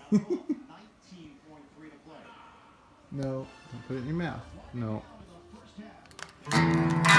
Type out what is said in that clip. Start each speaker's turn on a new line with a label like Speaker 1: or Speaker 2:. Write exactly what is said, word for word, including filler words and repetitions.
Speaker 1: No, don't put it in your mouth. No.